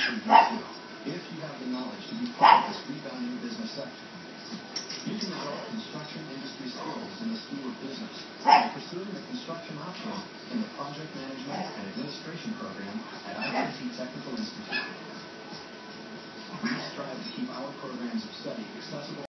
if you have the knowledge to be part of this rebounding business sector. You can develop construction industry skills in the School of Business by pursuing the construction option in the Project Management and Administration program at ITT Technical Institute. We strive to keep our programs of study accessible